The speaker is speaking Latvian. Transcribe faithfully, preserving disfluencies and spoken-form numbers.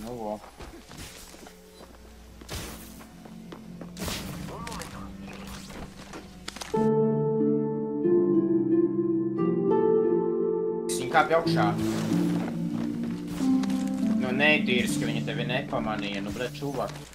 Nu, vo. Viņa kāpj augšā. Nu, netīrs, ka viņa tevi nepamanīja. Nu, bret, čuvak.